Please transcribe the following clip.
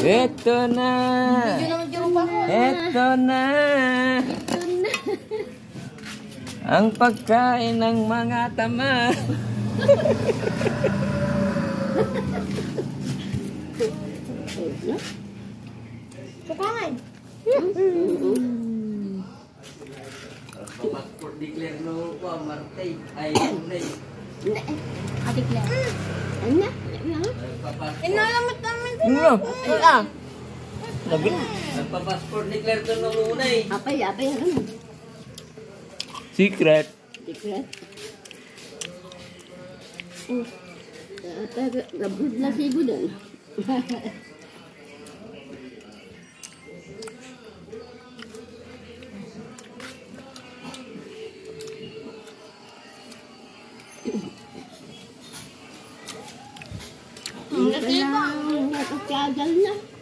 Ito na. Ito na. Ang pagkain ng mga tama. Kukain. Passport declare no ko Martay ay unay. Adik lang. Ano? Inalamot namin din. Nagpa-passport declare to no unay. Apay, ano? Secret. Secret. Labud na sigo doon. Nakita. Nakakagal na.